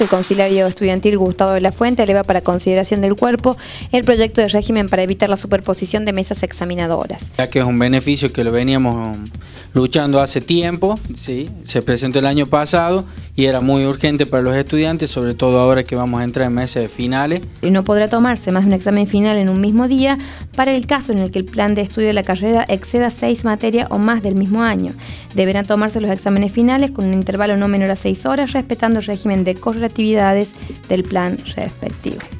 el conciliario estudiantil Gustavo de la Fuente eleva para consideración del cuerpo el proyecto de régimen para evitar la superposición de mesas examinadoras. Ya que es un beneficio que lo veníamos luchando hace tiempo, ¿sí? Se presentó el año pasado y era muy urgente para los estudiantes, sobre todo ahora que vamos a entrar en meses finales. Y no podrá tomarse más de un examen final en un mismo día para el caso en el que el plan de estudio de la carrera exceda 6 materias o más del mismo año. Deberán tomarse los exámenes finales con un intervalo no menor a 6 horas, respetando el régimen de correlatividades del plan respectivo.